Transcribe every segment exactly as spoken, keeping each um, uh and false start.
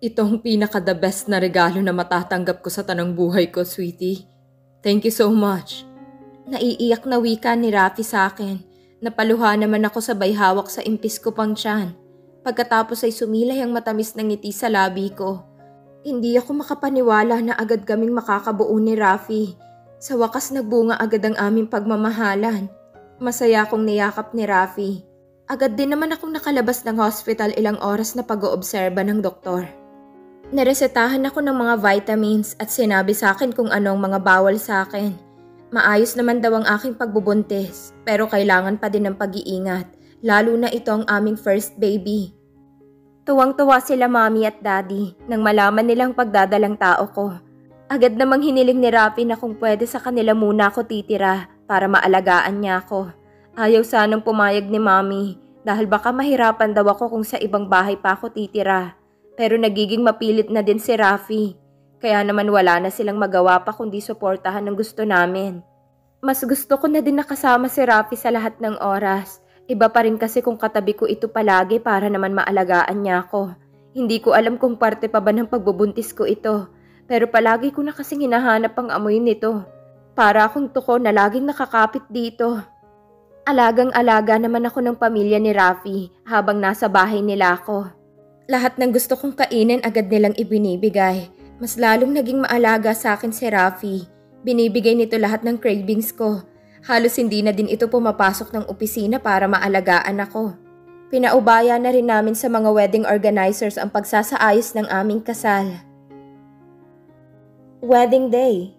Ito ang pinaka-the best na regalo na matatanggap ko sa tanang buhay ko, sweetie. Thank you so much. Naiiyak na wika ni Rafi sa akin. Napaluha naman ako sabay hawak sa impis ko pang tiyan. Pagkatapos ay sumilay ang matamis ng ngiti sa labi ko. Hindi ako makapaniwala na agad kaming makakabuo ni Rafi. Sa wakas nagbunga agad ang aming pagmamahalan. Masaya akong niyakap ni Rafi. Agad din naman akong nakalabas ng hospital ilang oras na pag-oobserba ng doktor. Naresetahan ako ng mga vitamins at sinabi sa akin kung anong mga bawal sa akin. Maayos naman daw ang aking pagbubuntis pero kailangan pa din ng pag-iingat, lalo na ito ang aming first baby. Tuwang-tuwa sila mommy at daddy nang malaman nilang pagdadalang tao ko. Agad namang hiniling ni Rafi na kung pwede sa kanila muna ako titira para maalagaan niya ako. Ayaw sanang pumayag ni mommy dahil baka mahirapan daw ako kung sa ibang bahay pa ako titira. Pero nagiging mapilit na din si Rafi. Kaya naman wala na silang magawa pa kundi suportahan ng gusto namin. Mas gusto ko na din nakasama si Rafi sa lahat ng oras. Iba pa rin kasi kung katabi ko ito palagi para naman maalagaan niya ako. Hindi ko alam kung parte pa ba ng pagbubuntis ko ito. Pero palagi ko na kasing hinahanap ang amoy nito. Para akong tuko na laging nakakapit dito. Alagang-alaga naman ako ng pamilya ni Rafi habang nasa bahay nila ako. Lahat ng gusto kong kainin agad nilang ibinibigay. Mas lalong naging maalaga sa akin si Rafi. Binibigay nito lahat ng cravings ko. Halos hindi na din ito pumapasok ng opisina para maalagaan ako. Pinaubaya na rin namin sa mga wedding organizers ang pagsasaayos ng aming kasal. Wedding day.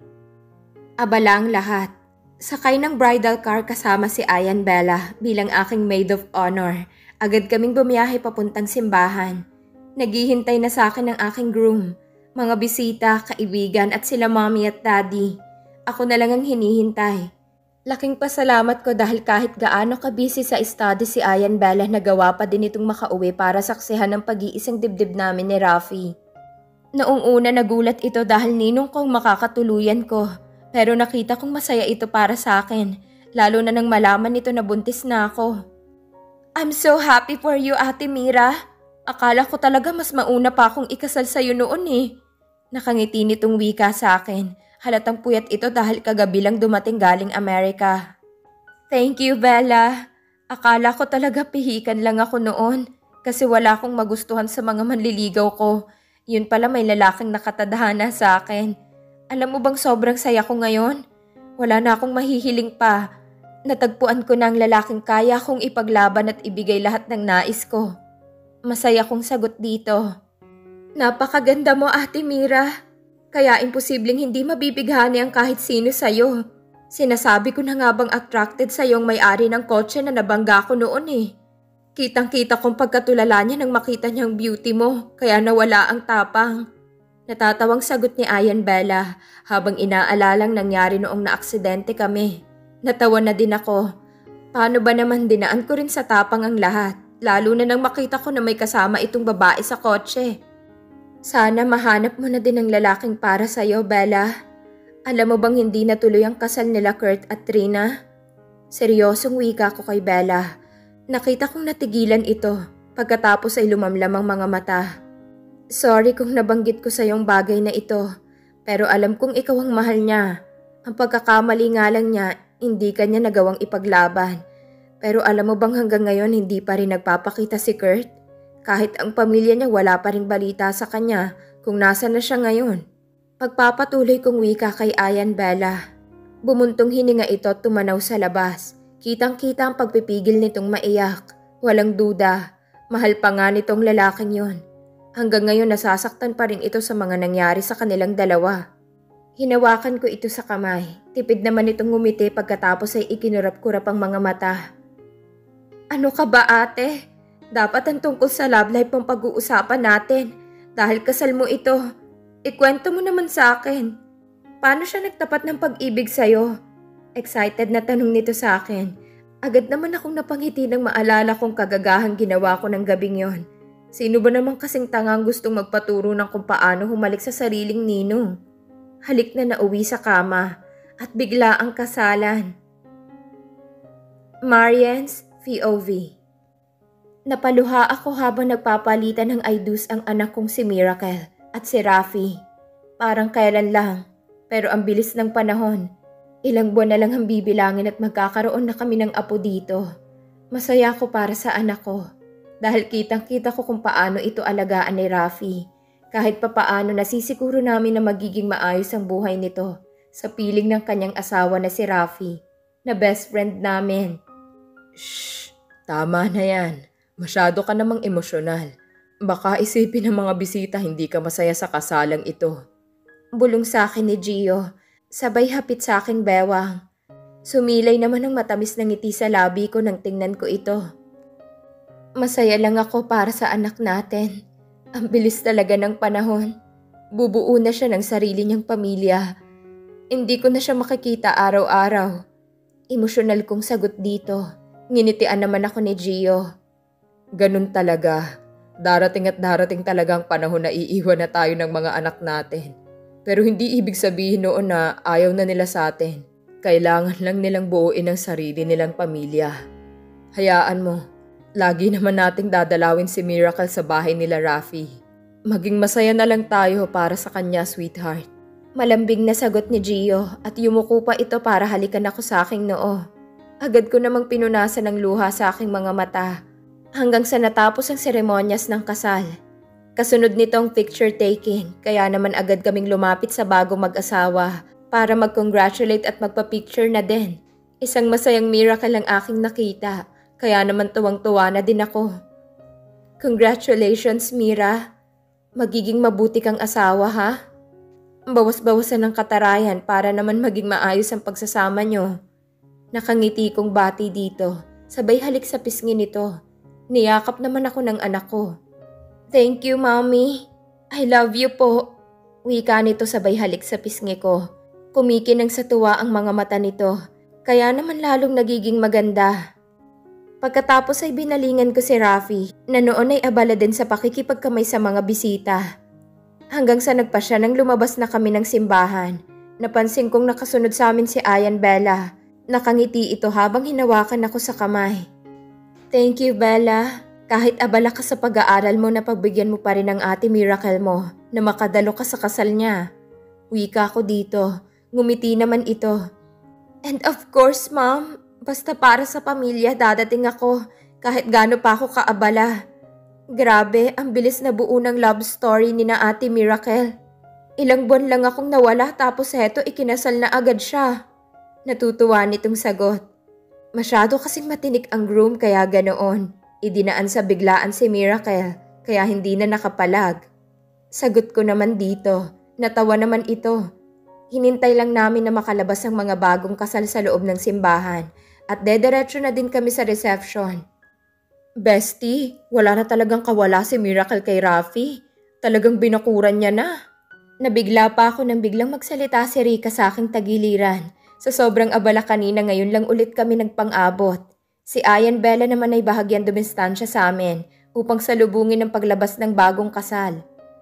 Abala ang lahat. Sakay ng bridal car kasama si Ayan Bella bilang aking maid of honor. Agad kaming bumiyahe papuntang simbahan. Naghihintay na sa akin ang aking groom, mga bisita, kaibigan at sila mommy at daddy. Ako na lang ang hinihintay. Laking pasalamat ko dahil kahit gaano ka-busy sa study si Ayan Bella nagawa pa din itong makauwi para saksihan ng pag-iisang dibdib namin ni Rafi. Noong una nagulat ito dahil ninong kong makakatuluyan ko, pero nakita kong masaya ito para sa akin, lalo na nang malaman nito na buntis na ako. I'm so happy for you, Ate Mira. Akala ko talaga mas mauna pa akong ikasal sa'yo noon eh. Nakangiti nitong wika sa akin. Halatang puyat ito dahil kagabi lang dumating galing Amerika. Thank you, Bella. Akala ko talaga pihikan lang ako noon kasi wala akong magustuhan sa mga manliligaw ko. Yun pala may lalaking nakatadhana sa akin. Alam mo bang sobrang saya ko ngayon? Wala na akong mahihiling pa. Natagpuan ko na ang lalaking kaya kong ipaglaban at ibigay lahat ng nais ko. Masaya kong sagot dito. Napakaganda mo, Ate Mira. Kaya imposibleng hindi mabibighani ang kahit sino sa'yo. Sinasabi ko na nga bang attracted sa'yo ang may-ari ng kotse na nabangga ko noon eh. Kitang-kita kong pagkatulala niya nang makita niyang beauty mo, kaya nawala ang tapang. Natatawang sagot ni Ayan Bella habang inaalalang nangyari noong naaksidente kami. Natawa na din ako. Paano ba naman dinaan ko rin sa tapang ang lahat? Lalo na nang makita ko na may kasama itong babae sa kotse. Sana mahanap mo na din ang lalaking para sa'yo, Bella. Alam mo bang hindi natuloy ang kasal nila Kurt at Trina? Seryosong wika ko kay Bella. Nakita kong natigilan ito. Pagkatapos ay lumamlam ang mga mata. Sorry kung nabanggit ko sa iyong bagay na ito. Pero alam kong ikaw ang mahal niya. Ang pagkakamali nga lang niya, hindi kanya nagawang ipaglaban. Pero alam mo bang hanggang ngayon hindi pa rin nagpapakita si Kurt? Kahit ang pamilya niya wala pa ring balita sa kanya kung nasa na siya ngayon. Pagpapatuloy kong wika kay Ayan Bella. Bumuntong hininga ito at tumanaw sa labas. Kitang-kita ang pagpipigil nitong maiyak. Walang duda. Mahal pa nga nitong lalaking yon. Hanggang ngayon nasasaktan pa rin ito sa mga nangyari sa kanilang dalawa. Hinawakan ko ito sa kamay. Tipid naman itong ngumiti pagkatapos ay ikinurap-kurap ang mga mata. Ano ka ba, ate? Dapat ang tungkol sa love life ang pag-uusapan natin. Dahil kasal mo ito. Ikwento mo naman sa akin. Paano siya nagtapat ng pag-ibig sa'yo? Excited na tanong nito sa akin. Agad naman akong napangiti nang maalala kong kagagahang ginawa ko ng gabing yon. Sino ba naman kasing tangang gustong magpaturo ng kung paano humalik sa sariling ninong? Halik na nauwi sa kama at bigla ang kasalan. Marian's P O V. Napaluha ako habang nagpapalitan ng I dos ang anak kong si Miracle at si Rafi. Parang kailan lang, pero ang bilis ng panahon. Ilang buwan na lang ang bibilangin at magkakaroon na kami ng apo dito. Masaya ako para sa anak ko dahil kitang-kita ko kung paano ito alagaan ni Rafi. Kahit papaano nasisiguro namin na magiging maayos ang buhay nito sa piling ng kanyang asawa na si Rafi, na best friend namin. Shh! Tama na yan. Masyado ka namang emosyonal. Baka isipin ng mga bisita hindi ka masaya sa kasalang ito. Bulong sa akin ni Gio, sabay hapit sa aking bewang. Sumilay naman ang matamis na ngiti sa labi ko nang tingnan ko ito. Masaya lang ako para sa anak natin. Ang bilis talaga ng panahon. Bubuo na siya ng sarili niyang pamilya. Hindi ko na siya makikita araw-araw. Emosyonal kong sagot dito. Nginitian naman ako ni Gio. Ganun talaga. Darating at darating talaga ang panahon na iiwan na tayo ng mga anak natin. Pero hindi ibig sabihin noon na ayaw na nila sa atin. Kailangan lang nilang buuin ang sarili nilang pamilya. Hayaan mo, lagi naman nating dadalawin si Miracle sa bahay nila Rafi. Maging masaya na lang tayo para sa kanya, sweetheart. Malambing na sagot ni Gio at yumuko pa ito para halikan ako sa aking noo. Agad ko namang pinunasan ng luha sa aking mga mata. Hanggang sa natapos ang seremonyas ng kasal. Kasunod nitong picture taking, kaya naman agad kaming lumapit sa bagong mag-asawa para mag-congratulate at magpa-picture na din. Isang masayang miracle ang aking nakita, kaya naman tuwang-tuwa na din ako. Congratulations, Mira. Magiging mabuti kang asawa, ha? Bawas-bawasan ng katarayan para naman maging maayos ang pagsasama nyo. Nakangiti kong bati dito, sabay halik sa pisngi nito. Niyakap naman ako ng anak ko. Thank you, Mommy. I love you po. Wika nito sabay halik sa pisngi ko. Kumikinang sa tuwa ang mga mata nito, kaya naman lalong nagiging maganda. Pagkatapos ay binalingan ko si Rafi, na noon ay abala din sa pakikipagkamay sa mga bisita. Hanggang sa nagpa siya nang lumabas na kami ng simbahan, napansin kong nakasunod sa amin si Ayan Bella. Nakangiti ito habang hinawakan ako sa kamay. Thank you, Bella. Kahit abala ka sa pag-aaral mo na pagbigyan mo pa rin ang ate Miracle mo na makadalo ka sa kasal niya. Wika ko dito. Ngumiti naman ito. And of course, Mom, basta para sa pamilya dadating ako kahit gaano pa ako kaabala. Grabe, ang bilis na buo ng love story ni na ate Miracle. Ilang buwan lang akong nawala tapos heto ikinasal na agad siya. Natutuwa nitong sagot. Masyado kasing matinik ang groom kaya ganoon. Idinaan sa biglaan si Miracle kaya hindi na nakapalag. Sagot ko naman dito. Natawa naman ito. Hinintay lang namin na makalabas ang mga bagong kasal sa loob ng simbahan at dediretso na din kami sa reception. Bestie, wala na talagang kawala si Miracle kay Rafi. Talagang binakuran niya na. Nabigla pa ako nang biglang magsalita si Rika sa aking tagiliran. Sa sobrang abala kanina ngayon lang ulit kami nagpang-abot. Si Ayan Bella naman ay bahagyan dumistansya sa amin upang salubungin ang paglabas ng bagong kasal.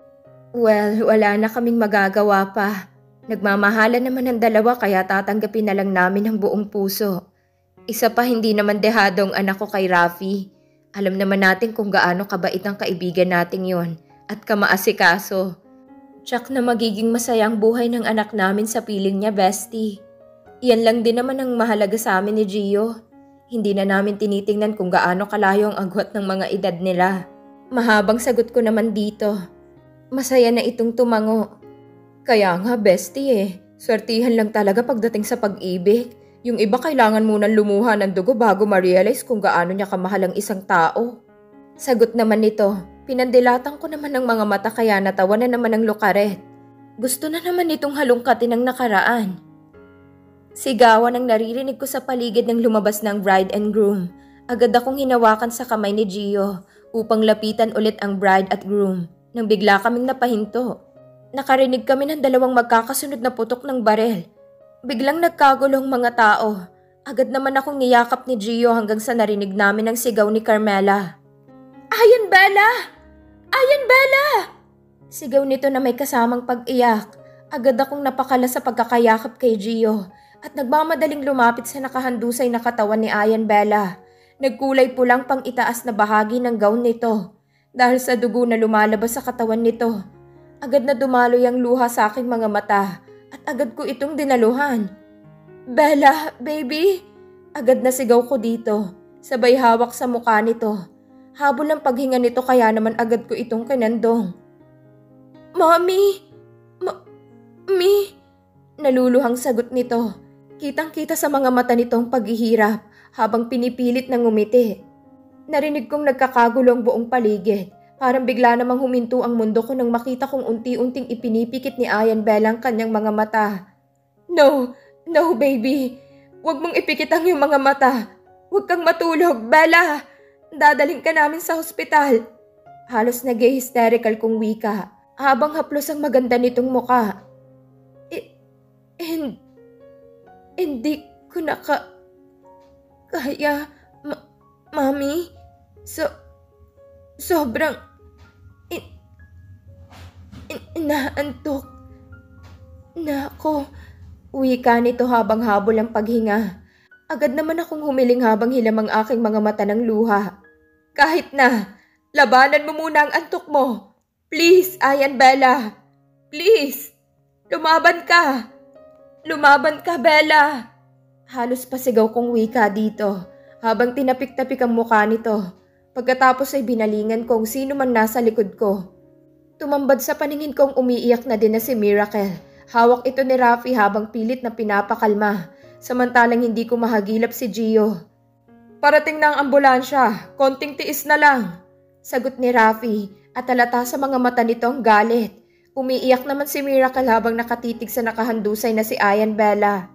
Well, wala na kaming magagawa pa. Nagmamahalan naman ang dalawa kaya tatanggapin na lang namin ang buong puso. Isa pa hindi naman dehado ang anak ko kay Rafi. Alam naman natin kung gaano kabait ang kaibigan nating yon at kamaasikaso. Tsak na magiging masaya ang buhay ng anak namin sa piling niya, bestie. Iyan lang din naman ang mahalaga sa amin ni Gio. Hindi na namin tinitingnan kung gaano kalayo ang agwat ng mga edad nila. Mahabang sagot ko naman dito. Masaya na itong tumango. Kaya nga bestie eh, swertihan lang talaga pagdating sa pag-ibig. Yung iba kailangan munang lumuha ng dugo bago ma-realize kung gaano niya kamahal ang isang tao. Sagot naman nito, pinandilatan ko naman ng mga mata kaya natawa na naman ang lukaret. Gusto na naman nitong halungkatin ang nakaraan. Sigawan ang naririnig ko sa paligid ng lumabas ng bride and groom. Agad akong hinawakan sa kamay ni Gio upang lapitan ulit ang bride at groom nang bigla kaming napahinto. Nakarinig kami ng dalawang magkakasunod na putok ng barel. Biglang nagkagulong mga tao. Agad naman akong niyakap ni Gio hanggang sa narinig namin ang sigaw ni Carmela. Ayan Bella! Ayan Bella! Sigaw nito na may kasamang pag-iyak. Agad akong napakala sa pagkakayakap kay Gio at nagmamadaling lumapit sa nakahandusay na katawan ni Ayan Bella. Nagkulay pulang pang itaas na bahagi ng gown nito dahil sa dugo na lumalabas sa katawan nito. Agad na dumaloy ang luha sa aking mga mata at agad ko itong dinaluhan. Bella, baby! Agad na sigaw ko dito, sabay hawak sa mukha nito. Habol ang paghinga nito kaya naman agad ko itong kinandong. Mommy! Ma- Mi! Naluluhang sagot nito. Kitang-kita sa mga mata nitong paghihirap habang pinipilit na ngumiti. Narinig kong nagkakagulong buong paligid. Parang bigla namang huminto ang mundo ko nang makita kong unti-unting ipinipikit ni Ayan Bella ang kanyang mga mata. No! No, baby! Huwag mong ipikit ang iyong mga mata! Huwag kang matulog, Bella! Dadaling ka namin sa hospital! Halos nag-hysterical kong wika habang haplos ang maganda nitong muka. I- hin- hindi ko na ka... kaya... Ma- Mami? So... sobrang... in- in- inaantok na ako. Wika nito habang habol ang paghinga. Agad naman akong humiling habang hilam ang aking mga mata ng luha. Kahit na, labanan mo muna ang antok mo. Please, Ayan Bella. Please, lumaban ka. Lumaban ka, Bella. Halos pasigaw kong wika dito habang tinapik-tapik ang mukha nito. Pagkatapos ay binalingan kong sino man nasa likod ko. Tumambad sa paningin kong umiiyak na din na si Miracle. Hawak ito ni Rafi habang pilit na pinapakalma, samantalang hindi ko mahagilap si Gio. Parating na ang ambulansya, konting tiis na lang. Sagot ni Rafi at halata sa mga mata nito ang galit. Umiiyak naman si Miracle habang nakatitig sa nakahandusay na si Ayan Bella.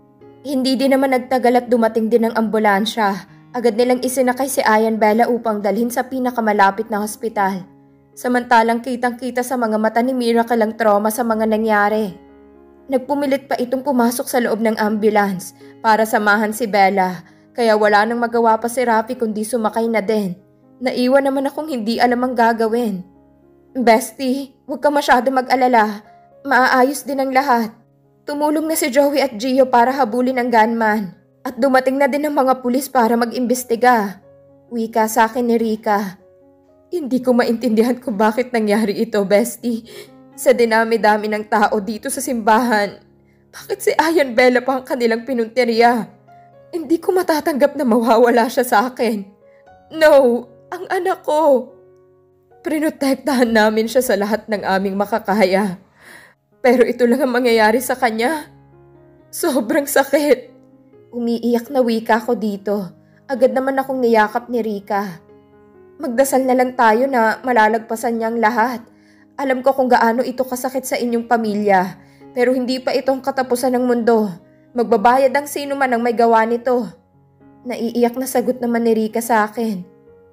Hindi din naman nagtagal at dumating din ang ambulansya. Agad nilang isinakay si Ayan Bella upang dalhin sa pinakamalapit na hospital. Samantalang kitang-kita sa mga mata ni Miracle ang trauma sa mga nangyari. Nagpumilit pa itong pumasok sa loob ng ambulance para samahan si Bella, kaya wala nang magawa pa si Rafi kundi sumakay na din. Naiwan naman akong hindi alam ang gagawin. Bestie, huwag ka masyado mag-alala. Maaayos din ang lahat. Tumulong na si Joey at Gio para habulin ang gunman. At dumating na din ang mga pulis para mag-imbestiga. Wika sa akin ni Rika. Hindi ko maintindihan kung bakit nangyari ito, Bestie. Sa dinami-dami ng tao dito sa simbahan, bakit si Ayan Bella pa ang kanilang pinunteriya? Hindi ko matatanggap na mawawala siya sa akin. No, ang anak ko. Prinotektahan namin siya sa lahat ng aming makakaya. Pero ito lang ang mangyayari sa kanya. Sobrang sakit. Umiiyak na wika ko dito. Agad naman akong niyakap ni Rika. Magdasal na lang tayo na malalagpasan niya ang lahat. Alam ko kung gaano ito kasakit sa inyong pamilya, pero hindi pa itong katapusan ng mundo. Magbabayad ang sino man ang may gawa nito. Naiiyak na sagot naman ni Rika sa akin.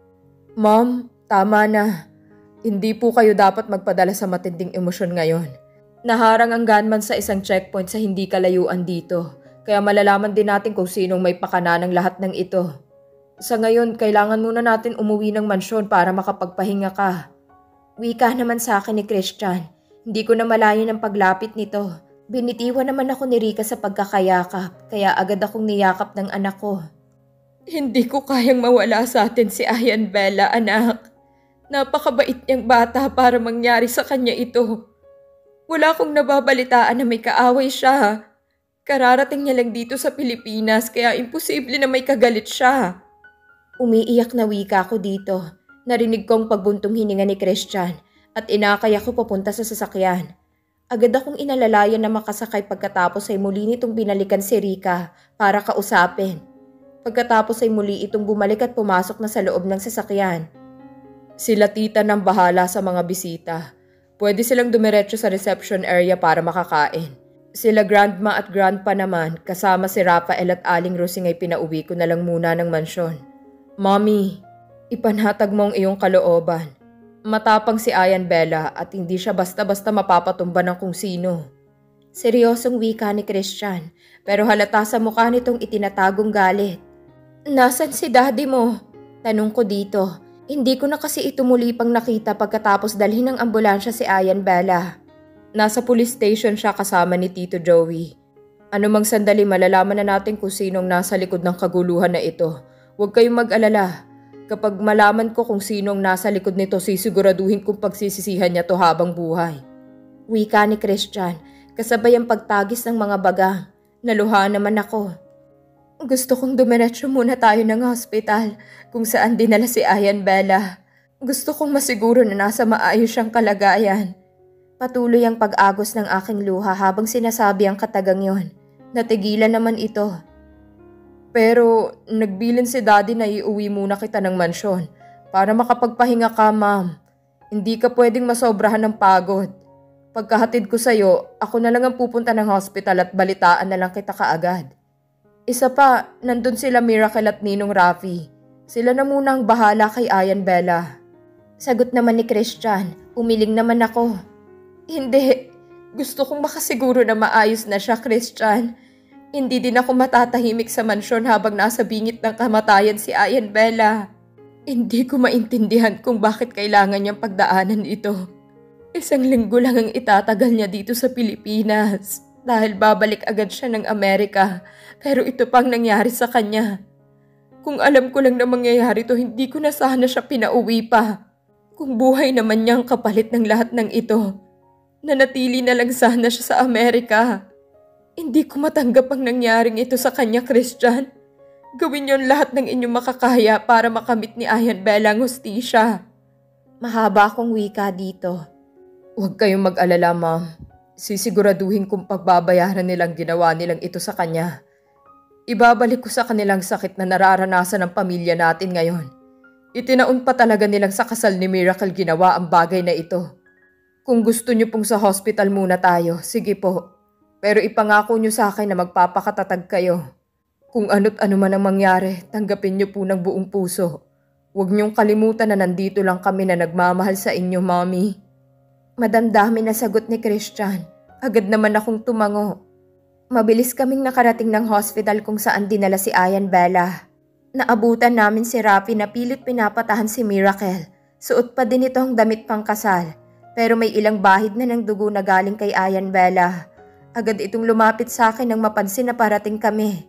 Ma'am, tama na. Hindi po kayo dapat magpadala sa matinding emosyon ngayon. Naharang ang gunman sa isang checkpoint sa hindi kalayuan dito, kaya malalaman din natin kung sinong may pakana ng lahat ng ito. Sa ngayon, kailangan muna natin umuwi ng mansyon para makapagpahinga ka. Wika naman sa akin ni Christian. Hindi ko na malayo ng paglapit nito. Binitiwan naman ako ni Rika sa pagkakayakap, kaya agad akong niyakap ng anak ko. Hindi ko kayang mawala sa atin si Ayan Bella, anak. Napakabait niyang bata para mangyari sa kanya ito. Wala akong nababalitaan na may kaaway siya. Kararating niya lang dito sa Pilipinas kaya imposible na may kagalit siya. Umiiyak na wika ko dito. Narinig kong pagbuntong hininga ni Christian at inakay ako papunta sa sasakyan. Agad akong inalalayan na makasakay pagkatapos ay muli nitong binalikan si Rika para kausapin. Pagkatapos ay muli itong bumalik at pumasok na sa loob ng sasakyan. Sila tita nang bahala sa mga bisita. Pwede silang dumiretso sa reception area para makakain. Sila grandma at grandpa naman kasama si Rafael at Aling Rosing ay pinauwi ko na lang muna ng mansyon. Mommy, ipanhatag mo ang iyong kalooban. Matapang si Ayan Bella at hindi siya basta-basta mapapatumba ng kung sino. Seryosong wika ni Christian pero halata sa mukha nitong itinatagong galit. Nasaan si daddy mo? Tanong ko dito. Hindi ko na kasi ito muli pang nakita pagkatapos dalhin ng ambulansya si Ayan Bella. Nasa police station siya kasama ni Tito Joey. Ano mang sandali malalaman na natin kung sinong nasa likod ng kaguluhan na ito. Huwag kayong mag-alala. Kapag malaman ko kung sinong nasa likod nito, sisiguraduhin kong pagsisisihan niya to habang buhay. Wika ni Christian, kasabay ang pagtagis ng mga bagang. Naluha naman ako. Gusto kong dumiretso muna tayo ng hospital kung saan dinala si Ayan Bella. Gusto kong masiguro na nasa maayos siyang kalagayan. Patuloy ang pag-agos ng aking luha habang sinasabi ang katagang yon. Natigilan naman ito. Pero nagbilin si Daddy na iuwi muna kita ng mansyon para makapagpahinga ka, ma'am. Hindi ka pwedeng masobrahan ng pagod. Pagkahatid ko sa'yo, ako na lang ang pupunta ng hospital at balitaan na lang kita kaagad. Isa pa, nandun sila Miracle at Ninong Rafi. Sila na muna ang bahala kay Ayan Bella. Sagot naman ni Christian, umiling naman ako. Hindi, gusto kong makasiguro na maayos na siya, Christian. Hindi din ako matatahimik sa mansyon habang nasa bingit ng kamatayan si Ayan Bella. Hindi ko maintindihan kung bakit kailangan niyang pagdaanan ito. Isang linggo lang ang itatagal niya dito sa Pilipinas dahil babalik agad siya ng Amerika. Pero ito pang nangyari sa kanya. Kung alam ko lang na mangyayari to, hindi ko na sana siya pinauwi pa. Kung buhay naman niyang kapalit ng lahat ng ito, nanatili na lang sana siya sa Amerika. Hindi ko matanggap ang nangyaring ito sa kanya, Christian. Gawin niyo lahat ng inyong makakaya para makamit ni Ayan Bella ang hustisya. Mahaba akong wika dito. Huwag kayong mag-alala, ma'am. Sisiguraduhin kong pagbabayaran nilang ginawa nilang ito sa kanya. Ibabalik ko sa kanilang sakit na nararanasan ng pamilya natin ngayon. Itinaon pa talaga nilang sa kasal ni Miracle ginawa ang bagay na ito. Kung gusto niyo pong sa hospital muna tayo, sige po. Pero ipangako niyo sa akin na magpapakatatag kayo. Kung ano't ano man ang mangyari, tanggapin niyo po ng buong puso. Huwag niyong kalimutan na nandito lang kami na nagmamahal sa inyo, Mommy. Madamdami na sagot ni Christian. Agad naman akong tumango. Mabilis kaming nakarating ng hospital kung saan dinala si Ayan Bella. Naabutan namin si Rafi na pilit pinapatahan si Miracle. Suot pa din ito ang damit pang kasal. Pero may ilang bahid na ng dugo na galing kay Ayan Bella. Agad itong lumapit sa akin nang mapansin na parating kami.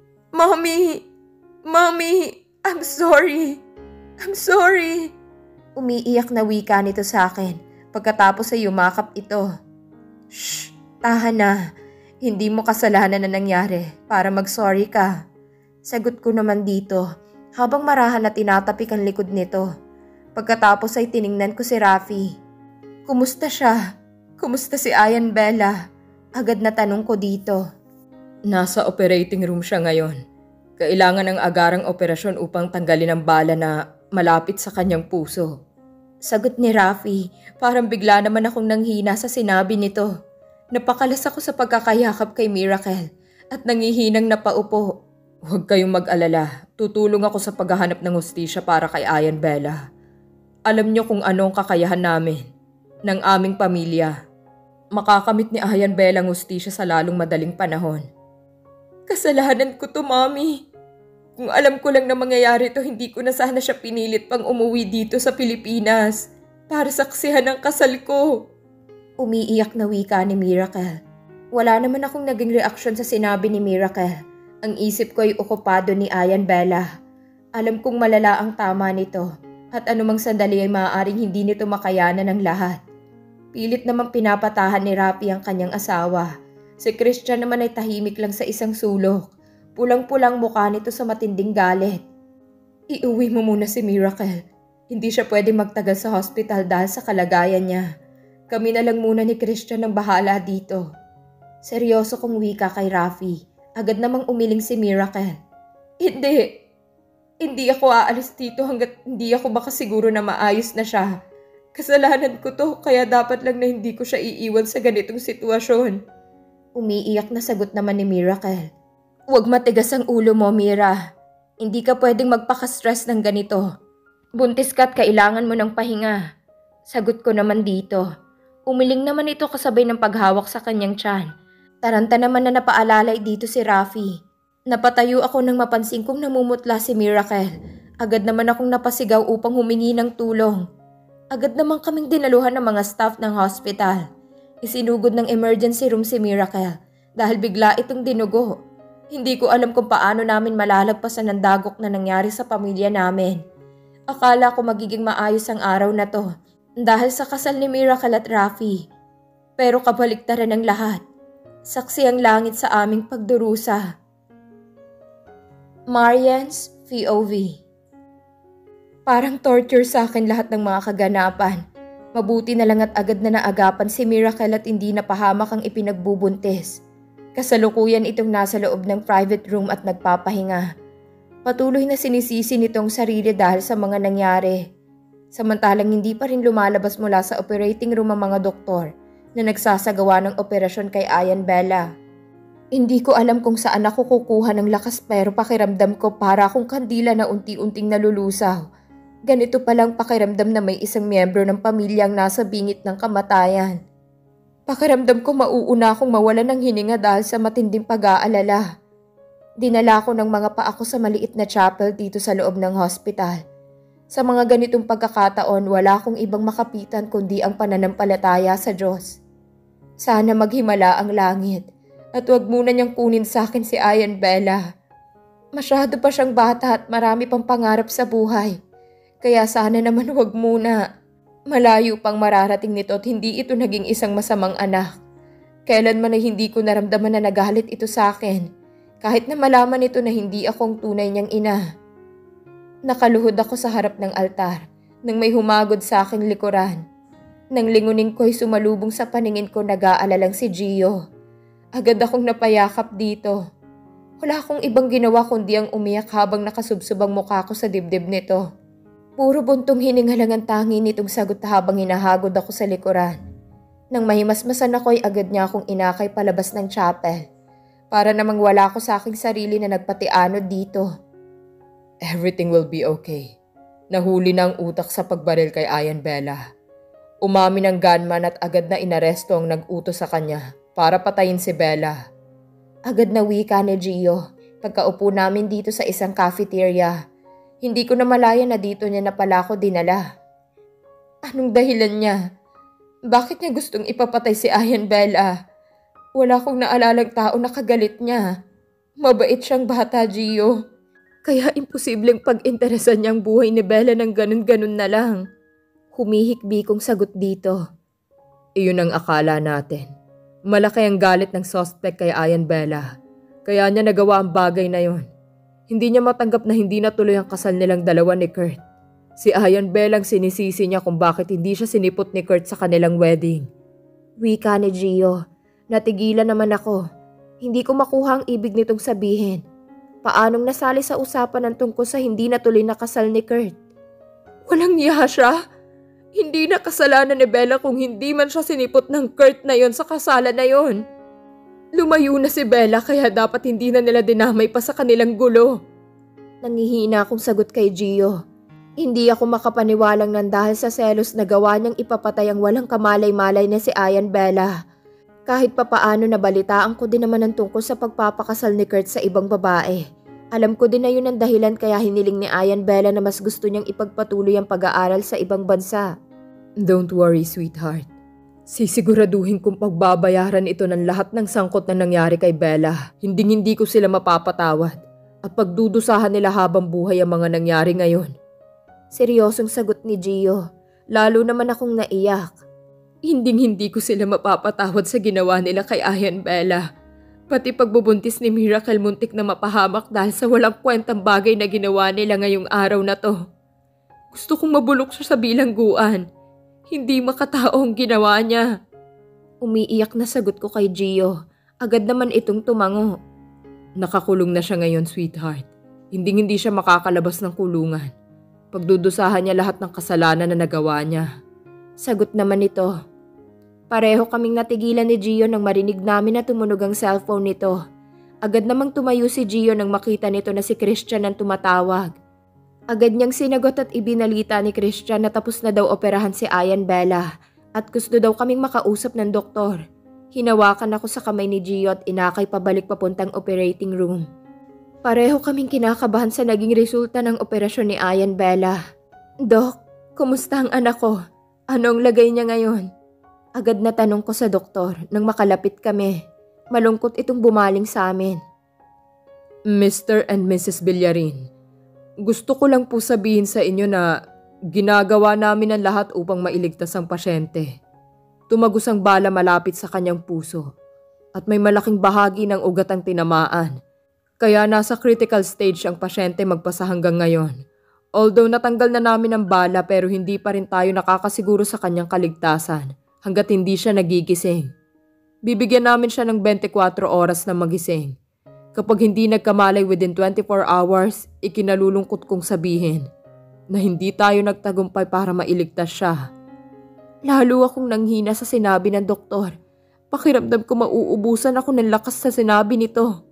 Mommy! Mommy! I'm sorry! I'm sorry! Umiiyak na wika nito sa akin pagkatapos ay yumakap ito. Shh! Tahan na. Hindi mo kasalanan na nangyari para mag-sorry ka. Sagot ko naman dito habang marahan na tinatapik ang likod nito. Pagkatapos ay tiningnan ko si Rafi. Kumusta siya? Kumusta si Ayan Bella? Agad na tanong ko dito. Nasa operating room siya ngayon. Kailangan ng agarang operasyon upang tanggalin ang bala na malapit sa kanyang puso. Sagot ni Rafi, parang bigla naman akong nanghina sa sinabi nito. Napakalas ako sa pagkakayakap kay Miracle at nangihinang napaupo. Huwag kayong mag-alala. Tutulong ako sa paghahanap ng hustisya para kay Ayan Bella. Alam niyo kung ano ang kakayahan namin, ng aming pamilya. Makakamit ni Ayan Bella ang hustisya sa lalong madaling panahon. Kasalanan ko to, Mommy. Kung alam ko lang na mangyayari to, hindi ko na sana siya pinilit pang umuwi dito sa Pilipinas para saksihan ang kasal ko. Umiiyak na wika ni Miracle. Wala naman akong naging reaksyon sa sinabi ni Miracle. Ang isip ko ay okupado ni Ayan Bella. Alam kong malala ang tama nito at anumang sandali ay maaaring hindi nito makayanan ng lahat. Pilit namang pinapatahan ni Rafi ang kanyang asawa. Si Christian naman ay tahimik lang sa isang sulok. Pulang-pulang mukha nito sa matinding galit. Iuwi mo muna si Miracle. Hindi siya pwedeng magtagal sa hospital dahil sa kalagayan niya. Kami na lang muna ni Christian ang bahala dito. Seryoso kong wika kay Rafi. Agad namang umiling si Miracle. Hindi. Hindi ako aalis dito hanggat hindi ako makasiguro na maayos na siya. Kasalanan ko to kaya dapat lang na hindi ko siya iiwan sa ganitong sitwasyon. Umiiyak na sagot naman ni Miracle. Huwag matigas ang ulo mo, Mira. Hindi ka pwedeng magpaka-stress ng ganito. Buntis ka at kailangan mo ng pahinga. Sagot ko naman dito. Umiling naman ito kasabay ng paghawak sa kanyang tiyan. Taranta naman na napaalalay dito si Rafi. Napatayo ako nang mapansin kong namumutla si Miracle. Agad naman akong napasigaw upang humingi ng tulong. Agad naman kaming dinaluhan ng mga staff ng hospital. Isinugod ng emergency room si Miracle dahil bigla itong dinugo. Hindi ko alam kung paano namin malalagpasan ang dagok na nangyari sa pamilya namin. Akala ko magiging maayos ang araw na to dahil sa kasal ni Miracle at Rafi. Pero kabaliktaran ng lahat. Saksi ang langit sa aming pagdurusa. Marian's P O V. Parang torture sa akin lahat ng mga kaganapan. Mabuti na lang at agad na naagapan si Miracle at hindi napahamak ang ipinagbubuntis. Kasalukuyan itong nasa loob ng private room at nagpapahinga. Patuloy na sinisisi nitong sarili dahil sa mga nangyari. Samantalang hindi pa rin lumalabas mula sa operating room ang mga doktor na nagsasagawa ng operasyon kay Ayan Bella. Hindi ko alam kung saan ako kukuha ng lakas pero pakiramdam ko para akong kandila na unti-unting nalulusaw. Ganito palang pakiramdam na may isang miyembro ng pamilyang nasa bingit ng kamatayan. Pakiramdam ko mauuna akong mawalan ng hininga dahil sa matinding pag-aalala. Dinala ko ng mga paa ko sa maliit na chapel dito sa loob ng hospital. Sa mga ganitong pagkakataon, wala akong ibang makapitan kundi ang pananampalataya sa Diyos. Sana maghimala ang langit at huwag muna niyang kunin sa akin si Ayan Bella. Masyado pa siyang bata at marami pang pangarap sa buhay. Kaya sana naman huwag muna. Malayo pang mararating nito at hindi ito naging isang masamang anak. Kailanman ay hindi ko naramdaman na nagalit ito sa akin, kahit na malaman ito na hindi akong tunay niyang ina. Nakaluhod ako sa harap ng altar nang may humagod sa aking likuran. Nang lingunin ko'y sumalubong sa paningin ko nag-aalalang si Gio. Agad akong napayakap dito. Wala akong ibang ginawa kundi ang umiyak habang nakasubsubang mukha ko sa dibdib nito. Puro buntong hininga lang ang tangi nitong sagot habang hinahagod ako sa likuran. Nang mahimasmasan ako'y agad niya akong inakay palabas ng chapel. Para namang wala ko sa aking sarili na nagpatianod dito. Everything will be okay. Nahuli na ang utak sa pagbaril kay Ayan Bella. Umamin ang gunman at agad na inaresto ang nag-utos sa kanya para patayin si Bella. Agad na wika ni Gio pagkaupo namin dito sa isang cafeteria. Hindi ko na malaya na dito niya na pala ako dinala. Anong dahilan niya? Bakit niya gustong ipapatay si Ayan Bella? Wala akong naalalang tao na kagalit niya. Mabait siyang bata, Gio. Kaya imposibleng pag-interesan niya ang buhay ni Bella ng ganun-ganun na lang. Humihikbi kong sagot dito. Iyon ang akala natin. Malaki ang galit ng suspect kay Ayan Bella. Kaya niya nagawa ang bagay na yon. Hindi niya matanggap na hindi natuloy ang kasal nilang dalawa ni Kurt. Si Ayan Bella ang sinisisi niya kung bakit hindi siya sinipot ni Kurt sa kanilang wedding. Wika ni Gio. Natigilan naman ako. Hindi ko makuha ang ibig nitong sabihin. Paanong nasali sa usapan ng tungkol sa hindi natuloy na kasal ni Kurt? Walang iya siya. Hindi na kasalanan ni Bella kung hindi man siya sinipot ng Kurt na yon sa kasalan na yon. Lumayo na si Bella kaya dapat hindi na nila dinamay pa sa kanilang gulo. Nangihina akong sagot kay Gio. Hindi ako makapaniwalang nang dahil sa selos na gawa niyang ipapatay ang walang kamalay-malay na si Ayan Bella. Kahit papaano nabalitaan ko din naman ang tungkol sa pagpapakasal ni Kurt sa ibang babae. Alam ko din na yun ang dahilan kaya hiniling ni Ayan Bella na mas gusto niyang ipagpatuloy ang pag-aaral sa ibang bansa. Don't worry, sweetheart. Sisiguraduhin kong pagbabayaran ito ng lahat ng sangkot na nangyari kay Bella. Hinding-hindi ko sila mapapatawad at pagdudusahan nila habang buhay ang mga nangyari ngayon. Seryosong sagot ni Gio. Lalo naman akong naiyak. Hinding-hindi ko sila mapapatawad sa ginawa nila kay Ayan Bella. Pati pagbubuntis ni Miracle muntik na mapahamak dahil sa walang kwentang bagay na ginawa nila ngayong araw na to. Gusto kong mabulok siya sa bilangguan. Hindi makatao ang ginawa niya. Umiiyak na sagot ko kay Gio. Agad naman itong tumango. Nakakulong na siya ngayon, sweetheart. Hinding-hindi siya makakalabas ng kulungan. Pagdudusahan niya lahat ng kasalanan na nagawa niya. Sagot naman ito. Pareho kaming natigilan ni Gio nang marinig namin na tumunog ang cellphone nito. Agad namang tumayo si Gio nang makita nito na si Christian ang tumatawag. Agad niyang sinagot at ibinalita ni Christian na tapos na daw operahan si Ayan Bella at gusto daw kaming makausap ng doktor. Hinawakan ako sa kamay ni Gio at inakay pabalik papuntang operating room. Pareho kaming kinakabahan sa naging resulta ng operasyon ni Ayan Bella. Dok, kumusta ang anak ko? Anong lagay niya ngayon? Agad na tanong ko sa doktor nang makalapit kami. Malungkot itong bumaling sa amin. Mister and Missus Villarin, gusto ko lang po sabihin sa inyo na ginagawa namin ang lahat upang mailigtas ang pasyente. Tumagos ang bala malapit sa kanyang puso at may malaking bahagi ng ugat ang tinamaan. Kaya nasa critical stage ang pasyente magpasa hanggang ngayon. Although natanggal na namin ang bala pero hindi pa rin tayo nakakasiguro sa kanyang kaligtasan hanggat hindi siya nagigising. Bibigyan namin siya ng twenty-four oras na magising. Kapag hindi nagkamalay within twenty-four hours, ikinalulungkot kong sabihin na hindi tayo nagtagumpay para mailigtas siya. Lalo akong nanghina sa sinabi ng doktor. Pakiramdam ko mauubusan ako ng lakas sa sinabi nito.